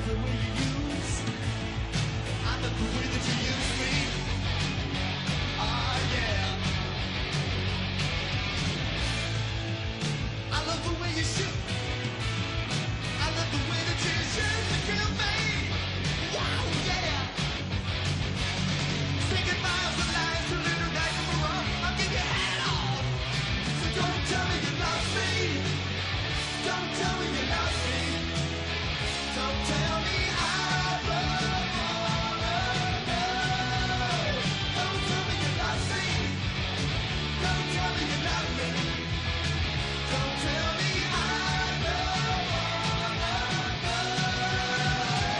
the way you use. I love the way that you use me. Ah, yeah. I love the way you shoot. I love the way that you shoot to kill me. Wow, yeah. Say goodbye to lies, to little night of wrong. I'll give your head off. So don't tell me you love me. Don't tell me you love me. Don't tell me I wanna know. Don't tell me you love me. Don't tell me you love me. Don't tell me I wanna know.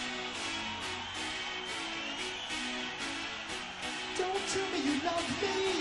Don't tell me you love me.